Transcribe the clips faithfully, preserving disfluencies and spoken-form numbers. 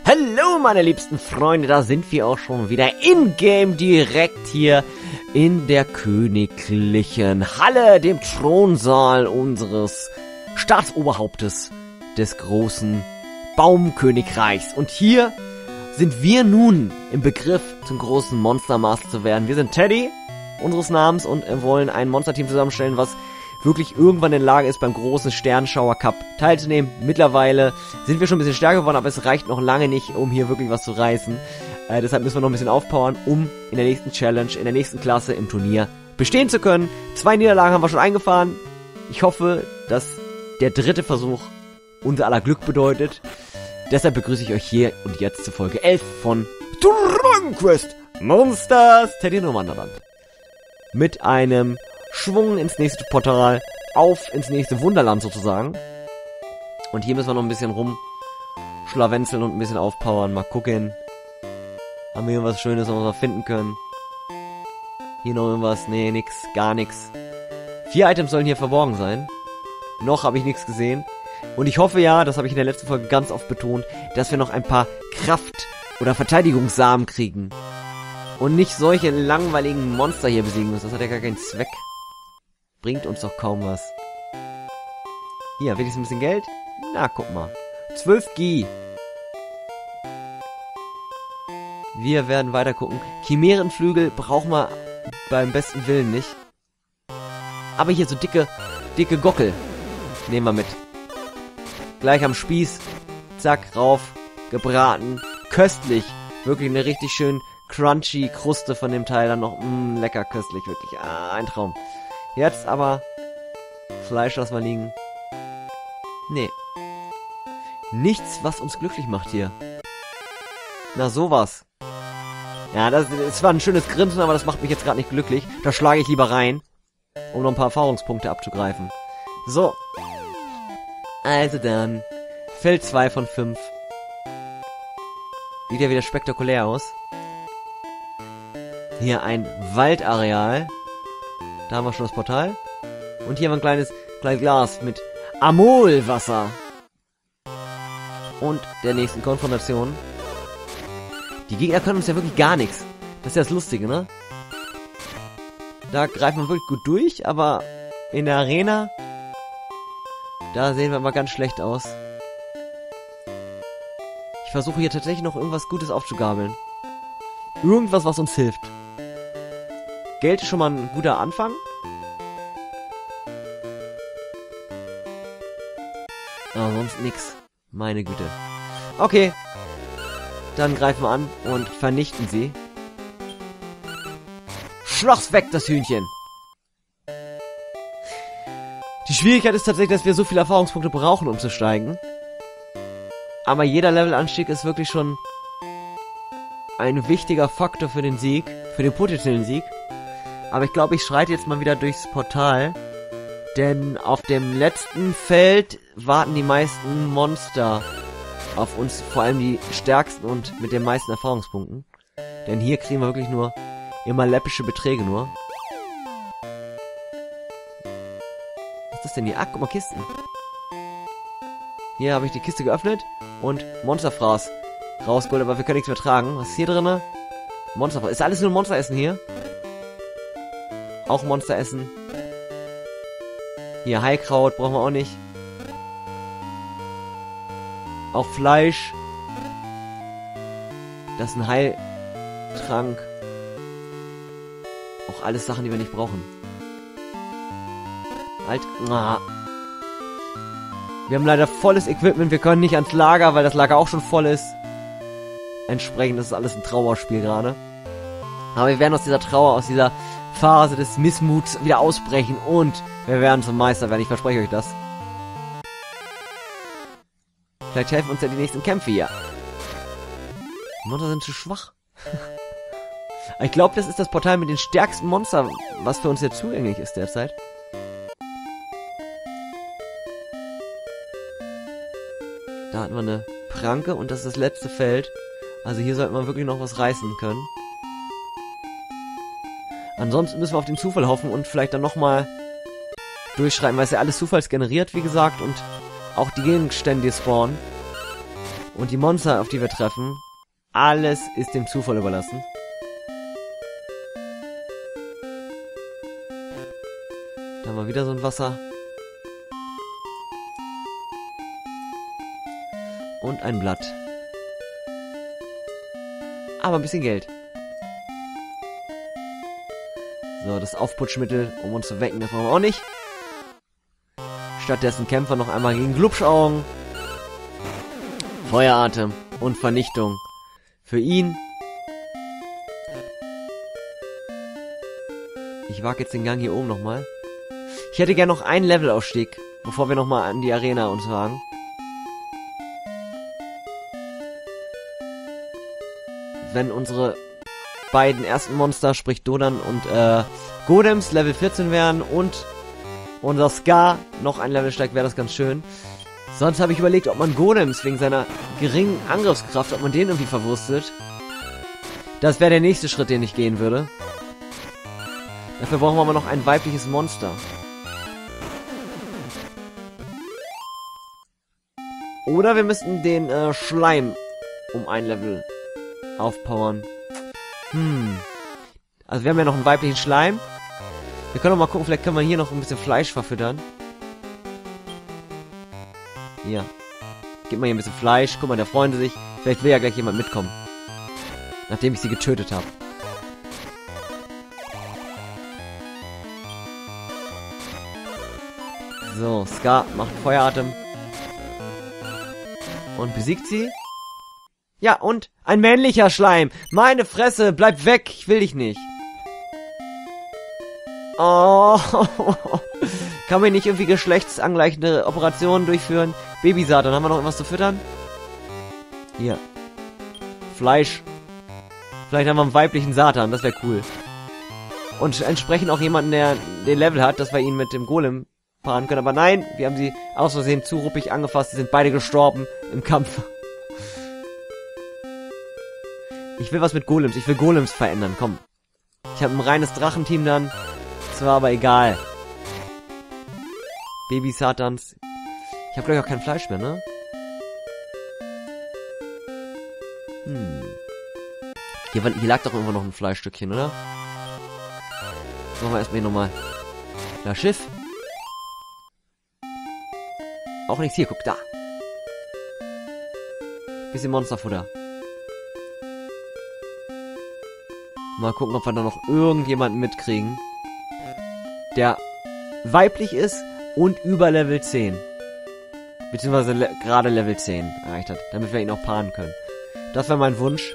Hallo meine liebsten Freunde, da sind wir auch schon wieder in-game direkt hier in der königlichen Halle, dem Thronsaal unseres Staatsoberhauptes des großen Baumkönigreichs. Und hier sind wir nun im Begriff, zum großen Monstermaster zu werden. Wir sind Teddy, unseres Namens, und wollen ein Monsterteam zusammenstellen, was wirklich irgendwann in der Lage ist, beim großen Sternschauer Cup teilzunehmen. Mittlerweile sind wir schon ein bisschen stärker geworden, aber es reicht noch lange nicht, um hier wirklich was zu reißen. Äh, deshalb müssen wir noch ein bisschen aufpowern, um in der nächsten Challenge, in der nächsten Klasse im Turnier bestehen zu können. Zwei Niederlagen haben wir schon eingefahren. Ich hoffe, dass der dritte Versuch unser aller Glück bedeutet. Deshalb begrüße ich euch hier und jetzt zur Folge elf von Dragon Quest Monsters Teddy in Wonderland. Mit einem Schwung ins nächste Portal, auf ins nächste Wunderland sozusagen. Und hier müssen wir noch ein bisschen rumschlawenzeln und ein bisschen aufpowern. Mal gucken. Haben wir irgendwas Schönes, was wir finden können? Hier noch irgendwas? Nee, nix, gar nix. Vier Items sollen hier verborgen sein. Noch habe ich nichts gesehen. Und ich hoffe ja, das habe ich in der letzten Folge ganz oft betont, dass wir noch ein paar Kraft- oder Verteidigungssamen kriegen. Und nicht solche langweiligen Monster hier besiegen müssen. Das hat ja gar keinen Zweck. Bringt uns doch kaum was. Hier, wenigstens ein bisschen Geld? Na, guck mal. zwölf G. Wir werden weiter gucken. Chimärenflügel brauchen wir beim besten Willen nicht. Aber hier so dicke, dicke Gockel nehmen wir mit. Gleich am Spieß. Zack, rauf. Gebraten. Köstlich. Wirklich eine richtig schön crunchy Kruste von dem Teil. Dann noch, mh, lecker, köstlich, wirklich. Ah, ein Traum. Jetzt aber Fleisch lassen wir liegen. Nee. Nichts, was uns glücklich macht hier. Na, sowas. Ja, das, das war ein schönes Grinsen, aber das macht mich jetzt gerade nicht glücklich. Da schlage ich lieber rein, um noch ein paar Erfahrungspunkte abzugreifen. So. Also dann. Feld zwei von fünf. Sieht ja wieder spektakulär aus. Hier ein Waldareal. Da haben wir schon das Portal. Und hier haben wir ein kleines, kleines Glas mit Amolwasser. Und der nächsten Konfrontation. Die Gegner können uns ja wirklich gar nichts. Das ist ja das Lustige, ne? Da greifen wir wirklich gut durch, aber in der Arena, da sehen wir mal ganz schlecht aus. Ich versuche hier tatsächlich noch irgendwas Gutes aufzugabeln. Irgendwas, was uns hilft. Geld ist schon mal ein guter Anfang. Aber sonst nix. Meine Güte. Okay. Dann greifen wir an und vernichten sie. Schloss weg, das Hühnchen. Die Schwierigkeit ist tatsächlich, dass wir so viele Erfahrungspunkte brauchen, um zu steigen. Aber jeder Levelanstieg ist wirklich schon ein wichtiger Faktor für den Sieg. Für den potenziellen Sieg. Aber ich glaube, ich schreite jetzt mal wieder durchs Portal. Denn auf dem letzten Feld warten die meisten Monster auf uns. Vor allem die stärksten und mit den meisten Erfahrungspunkten. Denn hier kriegen wir wirklich nur immer läppische Beträge nur. Was ist das denn hier? Ach, guck mal, Kisten. Hier habe ich die Kiste geöffnet und Monsterfraß rausgeholt. Aber wir können nichts mehr tragen. Was ist hier drin? Monsterfraß. Ist alles nur Monsteressen hier? Auch Monster essen. Hier, Heilkraut brauchen wir auch nicht. Auch Fleisch. Das ist ein Heiltrank. Auch alles Sachen, die wir nicht brauchen. Halt. Ah. Wir haben leider volles Equipment. Wir können nicht ans Lager, weil das Lager auch schon voll ist. Entsprechend ist das alles ein Trauerspiel gerade. Aber wir werden aus dieser Trauer, aus dieser Phase des Missmuts wieder ausbrechen und wir werden zum Meister werden, ich verspreche euch das. Vielleicht helfen uns ja die nächsten Kämpfe hier. Die Monster sind zu schwach. Ich glaube, das ist das Portal mit den stärksten Monstern, was für uns jetzt zugänglich ist derzeit. Da hatten wir eine Pranke und das ist das letzte Feld. Also hier sollte man wirklich noch was reißen können. Ansonsten müssen wir auf den Zufall hoffen und vielleicht dann nochmal durchschreiben, weil es ja alles zufallsgeneriert, wie gesagt, und auch die Gegenstände spawnen. Und die Monster, auf die wir treffen, alles ist dem Zufall überlassen. Da haben wir wieder so ein Wasser. Und ein Blatt. Aber ein bisschen Geld. So, das Aufputschmittel, um uns zu wecken, das brauchen wir auch nicht. Stattdessen kämpfen wir noch einmal gegen Glubschaugen. Feueratem und Vernichtung. Für ihn. Ich wage jetzt den Gang hier oben nochmal. Ich hätte gerne noch einen Levelaufstieg, bevor wir nochmal an die Arena uns wagen. Wenn unsere beiden ersten Monster, sprich Dodan und äh, Godems, Level vierzehn wären und unser Scar noch ein Level steigt, wäre das ganz schön. Sonst habe ich überlegt, ob man Godems wegen seiner geringen Angriffskraft, ob man den irgendwie verwurstet. Das wäre der nächste Schritt, den ich gehen würde. Dafür brauchen wir aber noch ein weibliches Monster. Oder wir müssten den äh, Schleim um ein Level aufpowern. Hm. Also wir haben ja noch einen weiblichen Schleim. Wir können auch mal gucken, vielleicht können wir hier noch ein bisschen Fleisch verfüttern. Hier. Gib mal hier ein bisschen Fleisch. Guck mal, da freuen sie sich. Vielleicht will ja gleich jemand mitkommen. Nachdem ich sie getötet habe. So, Scar macht Feueratem. Und besiegt sie. Ja, und ein männlicher Schleim. Meine Fresse, bleib weg. Ich will dich nicht. Oh. Kann man nicht irgendwie geschlechtsangleichende Operationen durchführen? Babysatan, haben wir noch irgendwas zu füttern? Hier. Fleisch. Vielleicht haben wir einen weiblichen Satan, das wäre cool. Und entsprechend auch jemanden, der den Level hat, dass wir ihn mit dem Golem paaren können. Aber nein, wir haben sie aus Versehen zu ruppig angefasst. Sie sind beide gestorben im Kampf. Ich will was mit Golems. Ich will Golems verändern. Komm. Ich habe ein reines Drachenteam dann. Das war aber egal. Baby-Satans. Ich habe gleich auch kein Fleisch mehr, ne? Hm. Hier, hier lag doch irgendwo noch ein Fleischstückchen, oder? Das machen wir erstmal hier nochmal. Das Schiff. Auch nichts hier, guck da. Bisschen Monsterfutter. Mal gucken, ob wir da noch irgendjemanden mitkriegen, der weiblich ist und über Level zehn. Beziehungsweise le gerade Level zehn erreicht hat, damit wir ihn auch paaren können. Das wäre mein Wunsch.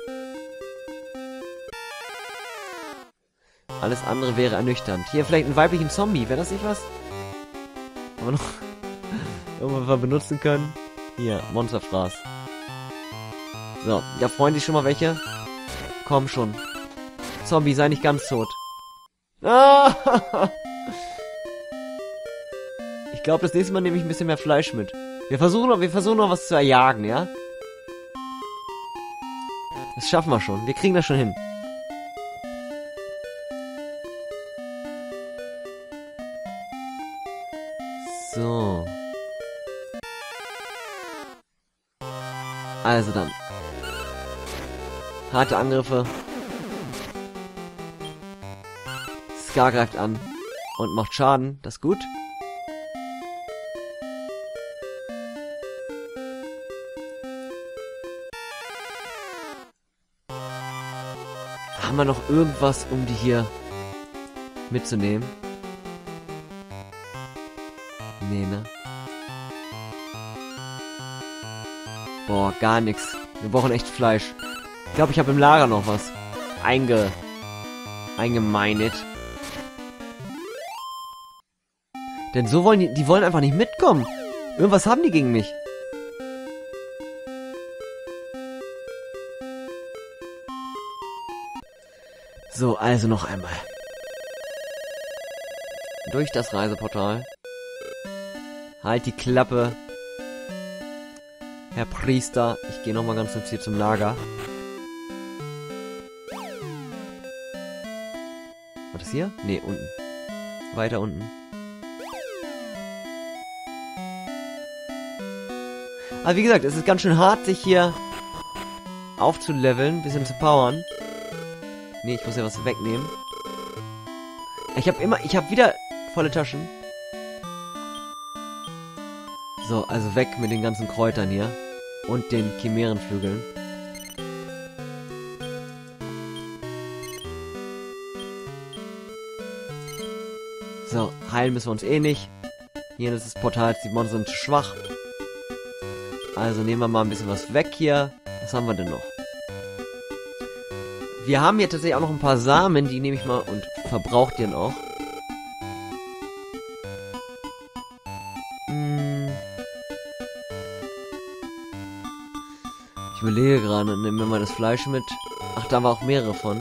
Alles andere wäre ernüchternd. Hier vielleicht einen weiblichen Zombie, wäre das nicht was? Haben wir noch irgendwas wir benutzen können? Hier, Monsterfraß. So, da freuen sich schon mal welche. Komm schon. Zombie, sei nicht ganz tot. Ah! Ich glaube, das nächste Mal nehme ich ein bisschen mehr Fleisch mit. Wir versuchen noch, wir versuchen noch was zu erjagen, ja? Das schaffen wir schon. Wir kriegen das schon hin. So. Also dann. Harte Angriffe. Scar greift an und macht Schaden. Das ist gut. Haben wir noch irgendwas, um die hier mitzunehmen? Nee, ne? Boah, gar nichts. Wir brauchen echt Fleisch. Ich glaube, ich habe im Lager noch was einge... eingemeinet. Denn so wollen die... Die wollen einfach nicht mitkommen. Irgendwas haben die gegen mich. So, also noch einmal. Durch das Reiseportal. Halt die Klappe. Herr Priester, ich gehe nochmal ganz kurz hier zum Lager. War das hier? Nee, unten. Weiter unten. Aber wie gesagt, es ist ganz schön hart, sich hier aufzuleveln, ein bisschen zu powern. Nee, ich muss ja was wegnehmen. Ich habe immer, ich habe wieder volle Taschen. So, also weg mit den ganzen Kräutern hier. Und den Chimärenflügeln. So, heilen müssen wir uns eh nicht. Hier ist das Portal, die Monster sind zu schwach. Also nehmen wir mal ein bisschen was weg hier. Was haben wir denn noch? Wir haben hier tatsächlich auch noch ein paar Samen, die nehme ich mal und verbraucht den auch. Hm. Ich überlege gerade, nehmen wir mal das Fleisch mit. Ach, da haben wir auch mehrere von.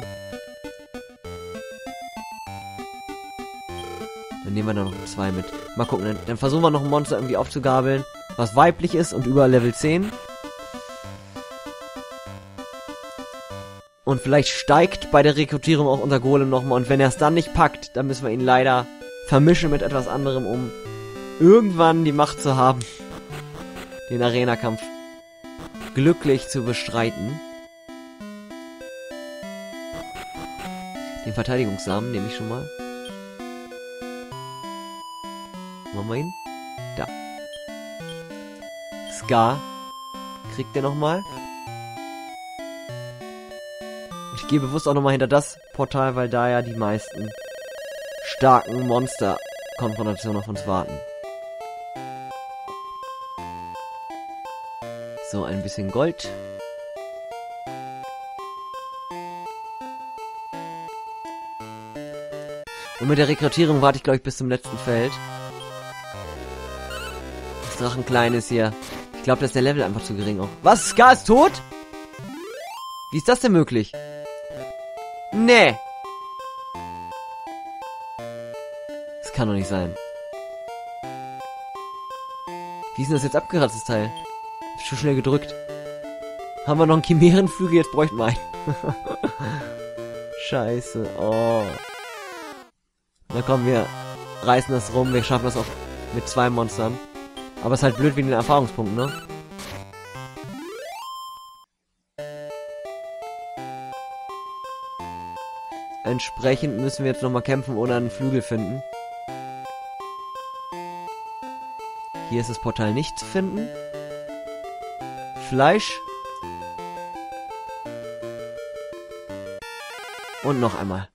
Dann nehmen wir da noch zwei mit. Mal gucken, dann, dann versuchen wir noch ein Monster irgendwie aufzugabeln, was weiblich ist und über Level zehn. Und vielleicht steigt bei der Rekrutierung auch unser Golem nochmal. Und wenn er es dann nicht packt, dann müssen wir ihn leider vermischen mit etwas anderem, um irgendwann die Macht zu haben, den Arena-Kampf glücklich zu bestreiten. Den Verteidigungssamen nehme ich schon mal. Machen wir ihn? Da. Scar. Kriegt er nochmal. Ich gehe bewusst auch nochmal hinter das Portal, weil da ja die meisten starken Monster-Konfrontationen auf uns warten. So, ein bisschen Gold. Und mit der Rekrutierung warte ich, glaube ich, bis zum letzten Feld. Das Drachenklein ist hier. Ich glaube, da ist der Level einfach zu gering auch. Was? Scar ist tot? Wie ist das denn möglich? Nee. Das kann doch nicht sein. Wie ist denn das jetzt abgeratzt, das Teil? Hab schon schnell gedrückt. Haben wir noch einen Chimärenflügel? Jetzt bräuchten wir einen. Scheiße. Oh. Na komm, wir reißen das rum. Wir schaffen das auch mit zwei Monstern. Aber es ist halt blöd wegen den Erfahrungspunkten, ne? Entsprechend müssen wir jetzt nochmal kämpfen oder einen Flügel finden. Hier ist das Portal nicht zu finden. Fleisch. Und noch einmal.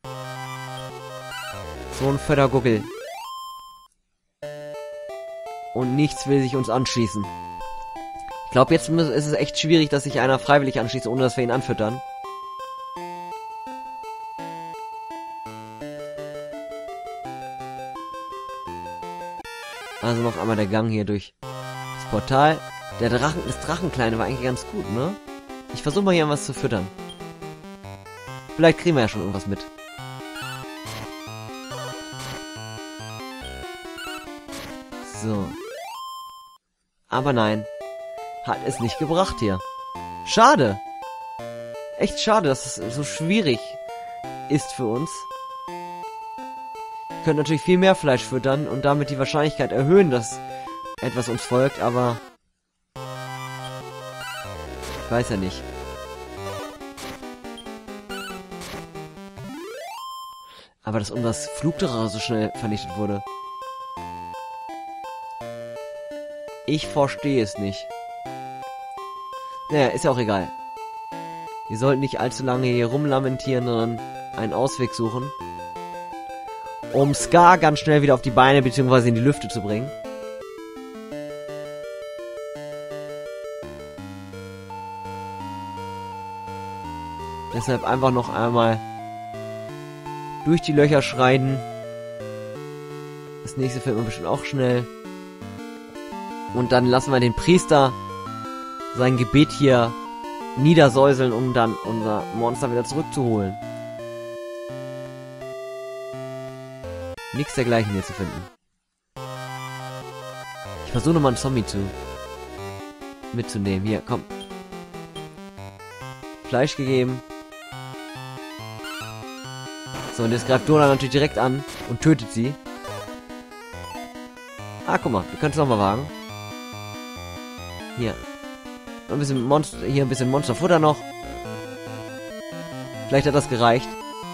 So ein fetter Guckel. Und nichts will sich uns anschließen. Ich glaube, jetzt ist es echt schwierig, dass sich einer freiwillig anschließt, ohne dass wir ihn anfüttern. Also noch einmal der Gang hier durch das Portal. Der Drachen, das Drachenkleine war eigentlich ganz gut, ne? Ich versuche mal hier was zu füttern. Vielleicht kriegen wir ja schon irgendwas mit. So. Aber nein. Hat es nicht gebracht hier. Schade. Echt schade, dass es so schwierig ist für uns. Wir können natürlich viel mehr Fleisch füttern und damit die Wahrscheinlichkeit erhöhen, dass etwas uns folgt, aber ich weiß ja nicht. Aber dass unser Flugdrache so schnell vernichtet wurde. Ich verstehe es nicht. Naja, ist ja auch egal. Wir sollten nicht allzu lange hier rumlamentieren, sondern einen Ausweg suchen, um Scar ganz schnell wieder auf die Beine bzw. in die Lüfte zu bringen. Deshalb einfach noch einmal durch die Löcher schreien. Das nächste findet man bestimmt auch schnell. Und dann lassen wir den Priester sein Gebet hier niedersäuseln, um dann unser Monster wieder zurückzuholen. Nichts dergleichen hier zu finden. Ich versuche nochmal einen Zombie zu mitzunehmen. Hier, komm. Fleisch gegeben. So, und jetzt greift Donald natürlich direkt an und tötet sie. Ah, guck mal, wir können es nochmal wagen. Hier. Ein bisschen Monster, hier ein bisschen Monsterfutter noch. Vielleicht hat das gereicht.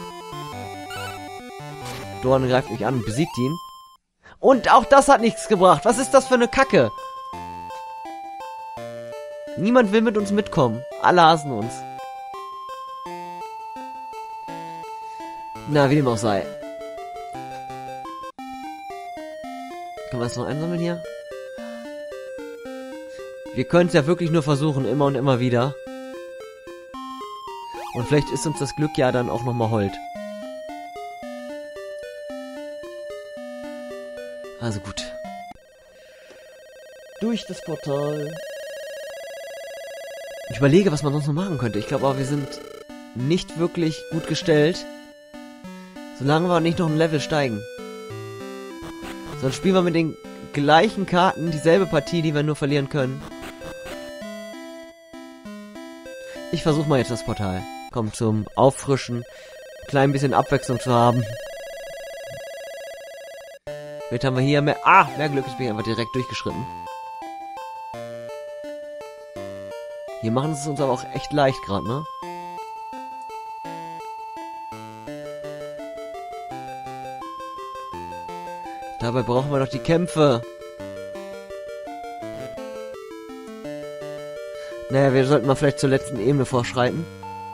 Dorn greift mich an und besiegt ihn. Und auch das hat nichts gebracht. Was ist das für eine Kacke? Niemand will mit uns mitkommen. Alle hassen uns. Na, wie dem auch sei. Können wir das noch einsammeln hier? Wir können es ja wirklich nur versuchen, immer und immer wieder. Und vielleicht ist uns das Glück ja dann auch nochmal hold. Also gut. Durch das Portal. Ich überlege, was man sonst noch machen könnte. Ich glaube aber, wir sind nicht wirklich gut gestellt. Solange wir nicht noch ein Level steigen. Sonst spielen wir mit den gleichen Karten dieselbe Partie, die wir nur verlieren können. Ich versuche mal jetzt das Portal. Komm, zum Auffrischen. Ein klein bisschen Abwechslung zu haben. Jetzt haben wir hier mehr... Ah, mehr Glück, ich bin einfach direkt durchgeschritten. Hier machen es uns aber auch echt leicht gerade, ne? Dabei brauchen wir doch die Kämpfe. Naja, wir sollten mal vielleicht zur letzten Ebene vorschreiten.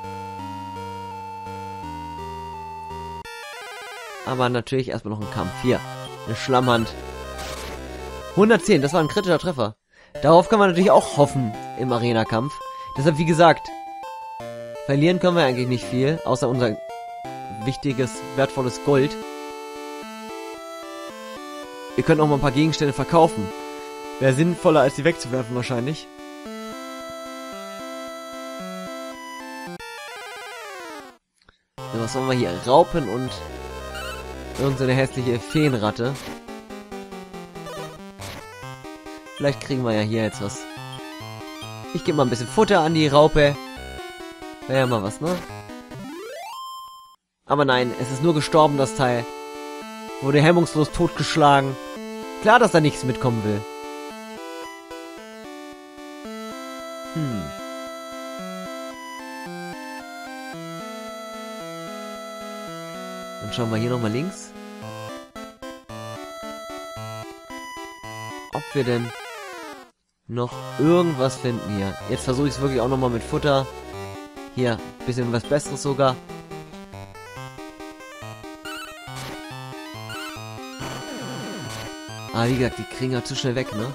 Aber natürlich erstmal noch ein Kampf. Hier, eine Schlammhand. hundertzehn, das war ein kritischer Treffer. Darauf kann man natürlich auch hoffen im Arena-Kampf. Deshalb, wie gesagt, verlieren können wir eigentlich nicht viel, außer unser wichtiges, wertvolles Gold. Wir können auch mal ein paar Gegenstände verkaufen. Wäre sinnvoller, als sie wegzuwerfen wahrscheinlich. So, was haben wir hier? Raupen und irgendeine hässliche Feenratte. Vielleicht kriegen wir ja hier jetzt was. Ich gebe mal ein bisschen Futter an die Raupe. Wäre ja mal was, ne? Aber nein, es ist nur gestorben, das Teil. Wurde hemmungslos totgeschlagen. Klar, dass da nichts mitkommen will. Hm. Dann schauen wir hier nochmal links. Ob wir denn noch irgendwas finden hier. Jetzt versuche ich es wirklich auch nochmal mit Futter. Hier, bisschen was Besseres sogar. Ah, wie gesagt, die kriegen ja zu schnell weg, ne?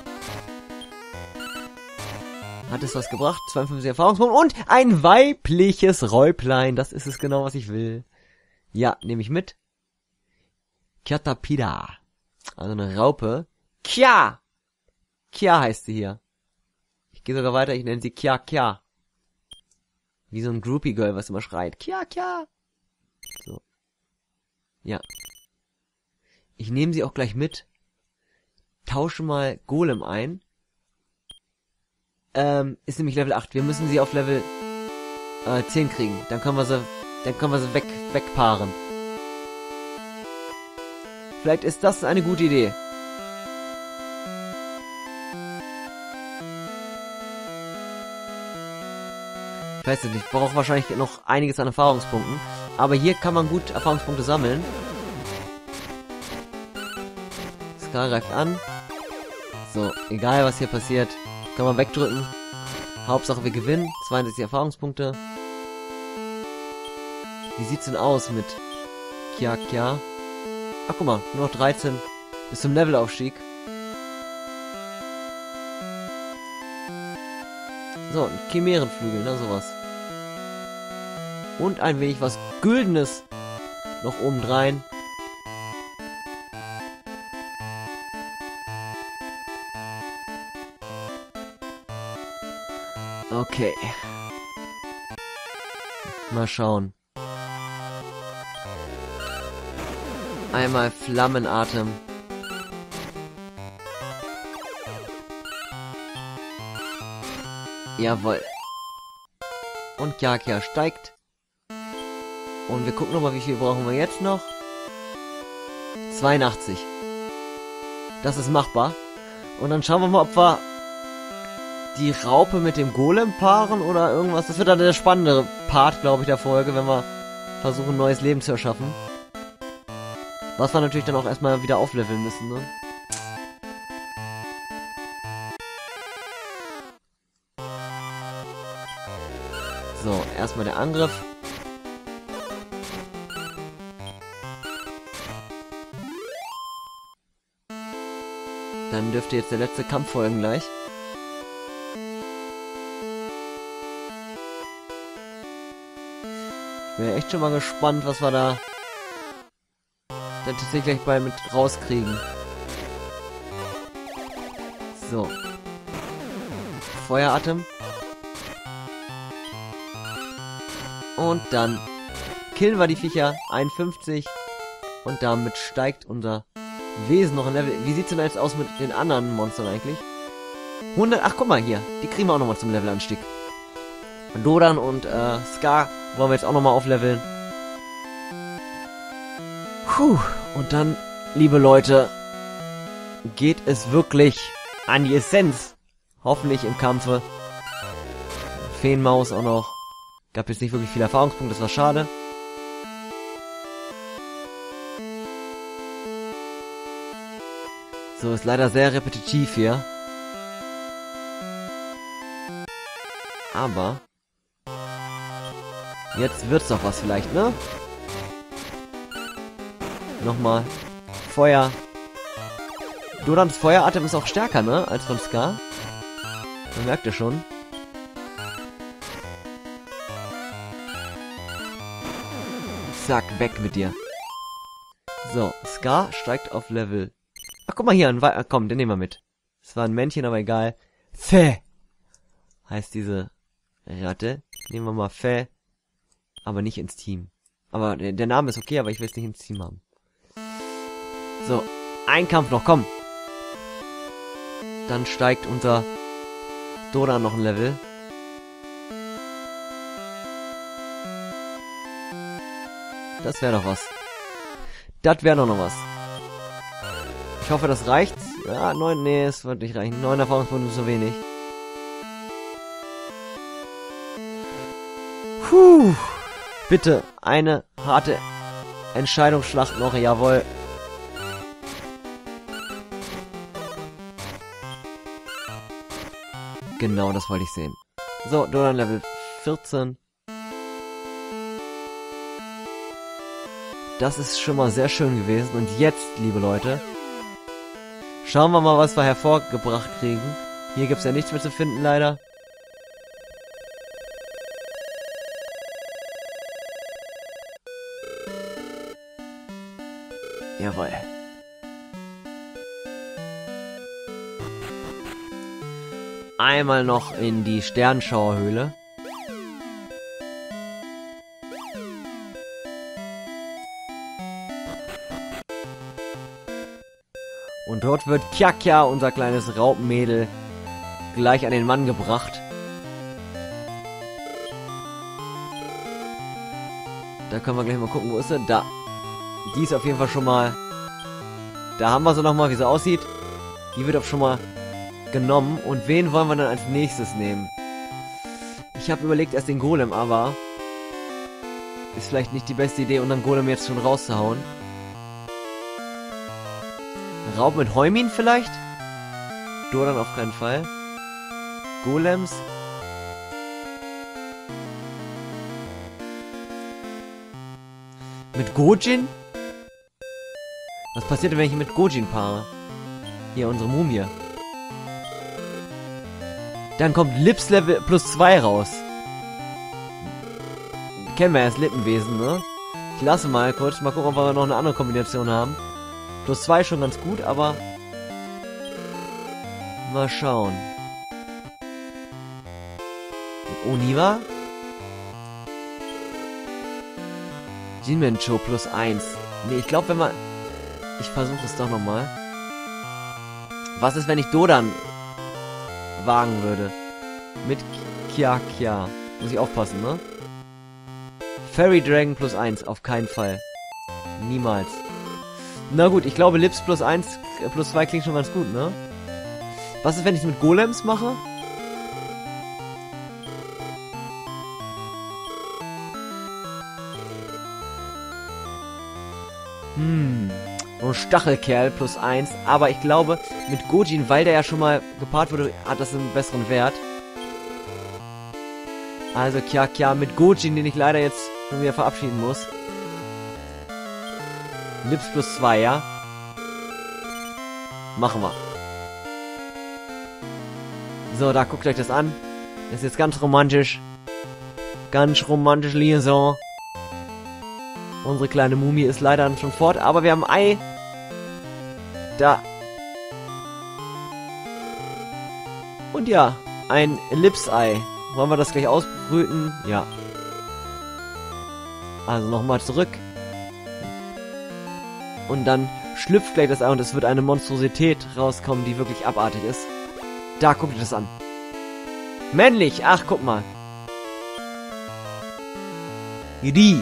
Hat es was gebracht? zweiundfünfzig Erfahrungspunkte und ein weibliches Räuplein. Das ist es genau, was ich will. Ja, nehme ich mit. Caterpillar. Also eine Raupe. Kya! Kya heißt sie hier. Ich gehe sogar weiter, ich nenne sie Kya Kya. Wie so ein Groupie-Girl, was immer schreit. Kya Kya! So. Ja. Ich nehme sie auch gleich mit. Tausche mal Golem ein. Ähm, ist nämlich Level acht. Wir müssen sie auf Level äh, zehn kriegen. Dann können wir sie, dann können wir sie weg, wegpaaren. Vielleicht ist das eine gute Idee. Ich weiß es nicht. Ich brauche wahrscheinlich noch einiges an Erfahrungspunkten. Aber hier kann man gut Erfahrungspunkte sammeln. Scar greift an. So, egal was hier passiert, kann man wegdrücken. Hauptsache wir gewinnen. zweiundsechzig Erfahrungspunkte. Wie sieht's denn aus mit Kya Kya? Ach guck mal, nur noch dreizehn bis zum Levelaufstieg. So, ein Chimärenflügel, ne, sowas. Und ein wenig was Güldenes noch obendrein. Okay. Mal schauen. Einmal Flammenatem. Jawohl. Und Kya steigt. Und wir gucken nochmal, wie viel brauchen wir jetzt noch. zweiundachtzig. Das ist machbar. Und dann schauen wir mal, ob wir die Raupe mit dem Golem paaren oder irgendwas. Das wird dann der spannende Part, glaube ich, der Folge, wenn wir versuchen, ein neues Leben zu erschaffen. Was wir natürlich dann auch erstmal wieder aufleveln müssen, ne? So, erstmal der Angriff. Dann dürfte jetzt der letzte Kampf folgen gleich. Ich bin ja echt schon mal gespannt, was wir da dann tatsächlich gleich bei mit rauskriegen. So. Feueratem. Und dann killen wir die Viecher. einundfünfzig. Und damit steigt unser Wesen noch ein Level. Wie sieht's denn jetzt aus mit den anderen Monstern eigentlich? hundert. Ach, guck mal hier. Die kriegen wir auch nochmal zum Levelanstieg. Dodan und äh, Scar wollen wir jetzt auch nochmal aufleveln. Puh. Und dann, liebe Leute, geht es wirklich an die Essenz. Hoffentlich im Kampfe. Feenmaus auch noch. Gab jetzt nicht wirklich viel Erfahrungspunkte, das war schade. So, ist leider sehr repetitiv hier. Aber jetzt wird's doch was vielleicht, ne? Nochmal. Feuer. Dodans Feueratem ist auch stärker, ne? Als von Scar. Man merkt ja schon. Zack, weg mit dir. So, Scar steigt auf Level. Ach, guck mal hier, ein We komm, den nehmen wir mit. Es war ein Männchen, aber egal. Fä heißt diese Ratte. Nehmen wir mal Fä. Aber nicht ins Team. Aber der, der Name ist okay, aber ich will es nicht ins Team haben. So, ein Kampf noch, komm. Dann steigt unser Dodan noch ein Level. Das wäre doch was. Das wäre doch noch was. Ich hoffe, das reicht. Ja, neun, nee, es wird nicht reichen. Neun Erfahrungspunkte ist so wenig. Puh. Bitte, eine harte Entscheidungsschlacht noch, jawohl. Genau, das wollte ich sehen. So, Dodan Level vierzehn. Das ist schon mal sehr schön gewesen. Und jetzt, liebe Leute, schauen wir mal, was wir hervorgebracht kriegen. Hier gibt's ja nichts mehr zu finden, leider. Jawohl. Einmal noch in die Sternschauerhöhle. Und dort wird Kya-Kya, unser kleines Raupenmädel, gleich an den Mann gebracht. Da können wir gleich mal gucken, wo ist sie? Da. Die ist auf jeden Fall schon mal... Da haben wir sie nochmal, wie sie aussieht. Die wird auch schon mal genommen. Und wen wollen wir dann als nächstes nehmen? Ich habe überlegt, erst den Golem, aber... Ist vielleicht nicht die beste Idee, unseren Golem jetzt schon rauszuhauen. Raub mit Heumin vielleicht? Dodan auf keinen Fall. Golems. Mit Gojin? Was passiert denn, wenn ich mit Gojin paare? Hier, unsere Mumie. Dann kommt Lips Level plus zwei raus. Kennen wir ja das Lippenwesen, ne? Ich lasse mal kurz, mal gucken, ob wir noch eine andere Kombination haben. Plus zwei schon ganz gut, aber... Mal schauen. Mit Oniwa? Jinmencho plus eins. Nee, ich glaube, wenn man... Ich versuche es doch nochmal. Was ist, wenn ich Dodan wagen würde? Mit Kya-Kya. Muss ich aufpassen, ne? Fairy Dragon plus eins. Auf keinen Fall. Niemals. Na gut, ich glaube Lips plus eins, plus zwei klingt schon ganz gut, ne? Was ist, wenn ich es mit Golems mache? Hm. So ein Stachelkerl plus eins. Aber ich glaube, mit Gojin, weil der ja schon mal gepaart wurde, hat das einen besseren Wert. Also Kya Kya mit Gojin, den ich leider jetzt schon wieder verabschieden muss. Lips plus zwei, ja? Machen wir. So, da guckt euch das an. Das ist jetzt ganz romantisch. Ganz romantisch Liaison. Unsere kleine Mumie ist leider schon fort, aber wir haben ein Ei. Da. Und ja, ein Lips-Ei. Wollen wir das gleich ausbrüten? Ja. Also nochmal zurück. Und dann schlüpft gleich das Ei und es wird eine Monstrosität rauskommen, die wirklich abartig ist. Da, guckt euch das an. Männlich! Ach, guck mal. Die.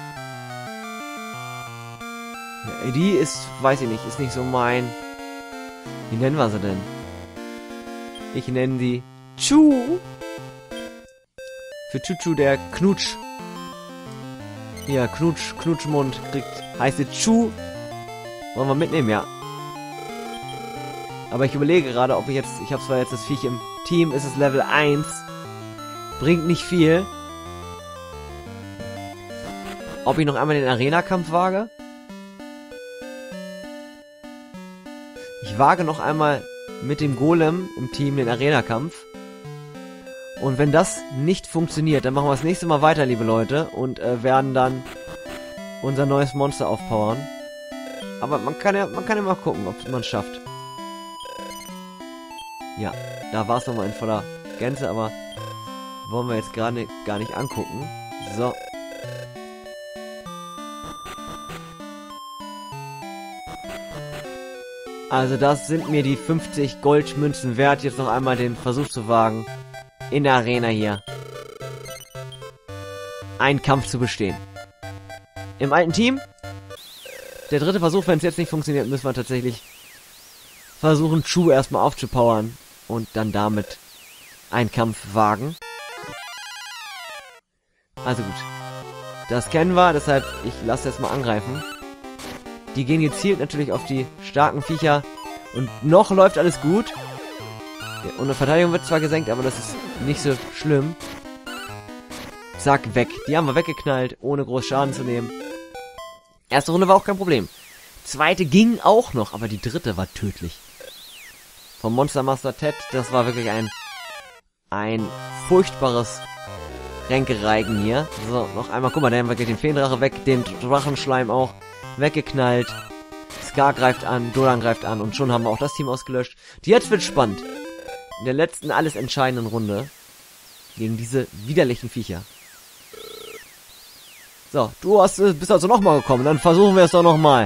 Ja, die ist, weiß ich nicht, ist nicht so mein... Wie nennen wir sie denn? Ich nenne sie Chu. Für Chuchu der Knutsch. Ja, Knutsch, Knutschmund kriegt, heißt sie Chu. Wollen wir mitnehmen, ja. Aber ich überlege gerade, ob ich jetzt... Ich habe zwar jetzt das Viech im Team, ist es Level eins. Bringt nicht viel. Ob ich noch einmal den Arena-Kampf wage? Ich wage noch einmal mit dem Golem im Team den Arena-Kampf. Und wenn das nicht funktioniert, dann machen wir das nächste Mal weiter, liebe Leute. Und äh, werden dann unser neues Monster aufpowern. Aber man kann ja, man kann ja mal gucken, ob man es schafft. Ja, da war es nochmal in voller Gänze, aber wollen wir jetzt gerade gar nicht angucken. So. Also das sind mir die fünfzig Goldmünzen wert, jetzt noch einmal den Versuch zu wagen, in der Arena hier einen Kampf zu bestehen. Im alten Team. Der dritte Versuch, wenn es jetzt nicht funktioniert, müssen wir tatsächlich versuchen, Chu erstmal aufzupowern und dann damit einen Kampf wagen. Also gut. Das kennen wir, deshalb ich lasse jetzt mal angreifen. Die gehen gezielt natürlich auf die starken Viecher. Und noch läuft alles gut. Unsere Verteidigung wird zwar gesenkt, aber das ist nicht so schlimm. Zack, weg. Die haben wir weggeknallt, ohne groß Schaden zu nehmen. Erste Runde war auch kein Problem. Zweite ging auch noch, aber die dritte war tödlich. Vom Monster Master Ted, das war wirklich ein ein furchtbares Ränkereigen hier. So, noch einmal, guck mal, da haben wir gleich den Feendrache weg, den Drachenschleim auch weggeknallt. Scar greift an, Dolan greift an und schon haben wir auch das Team ausgelöscht. Jetzt wird spannend. In der letzten, alles entscheidenden Runde gegen diese widerlichen Viecher. So, du hast, bist also nochmal gekommen. Dann versuchen wir es doch nochmal.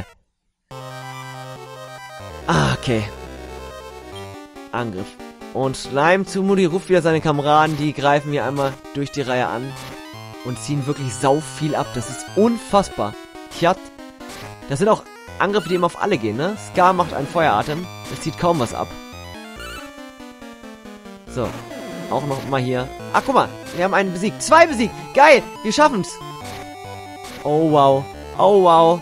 Ah, okay. Angriff. Und Slime zu Moody ruft wieder seine Kameraden. Die greifen hier einmal durch die Reihe an. Und ziehen wirklich sau viel ab. Das ist unfassbar. Tjat. Das sind auch Angriffe, die immer auf alle gehen, ne? Scar macht einen Feueratem. Das zieht kaum was ab. So. Auch noch mal hier. Ach, guck mal. Wir haben einen besiegt. Zwei besiegt. Geil. Wir schaffen's. Oh, wow. Oh, wow.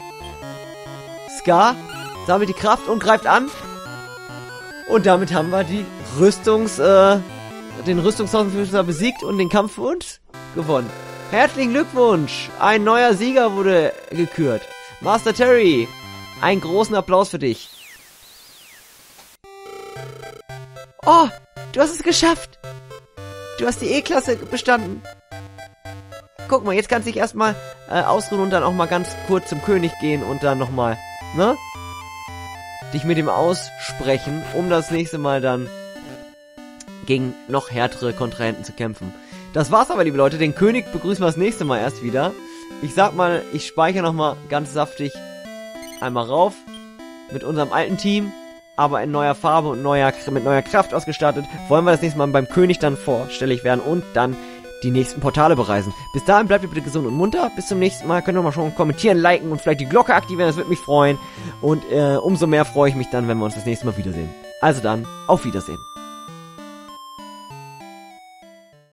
Scar sammelt die Kraft und greift an. Und damit haben wir die Rüstungs, äh, den Rüstungshausenführer besiegt und den Kampf für uns gewonnen. Herzlichen Glückwunsch. Ein neuer Sieger wurde gekürt. Master Terry. Einen großen Applaus für dich. Oh, du hast es geschafft. Du hast die E-Klasse bestanden. Guck mal, jetzt kannst du dich erstmal äh, ausruhen und dann auch mal ganz kurz zum König gehen und dann nochmal, ne? Dich mit ihm aussprechen, um das nächste Mal dann gegen noch härtere Kontrahenten zu kämpfen. Das war's aber, liebe Leute. Den König begrüßen wir das nächste Mal erst wieder. Ich sag mal, ich speichere nochmal ganz saftig einmal rauf mit unserem alten Team, aber in neuer Farbe und neuer, mit neuer Kraft ausgestattet. Wollen wir das nächste Mal beim König dann vorstellig werden und dann die nächsten Portale bereisen. Bis dahin bleibt ihr bitte gesund und munter. Bis zum nächsten Mal. Könnt ihr mal schon kommentieren, liken und vielleicht die Glocke aktivieren. Das würde mich freuen. Und äh, umso mehr freue ich mich dann, wenn wir uns das nächste Mal wiedersehen. Also dann, auf Wiedersehen.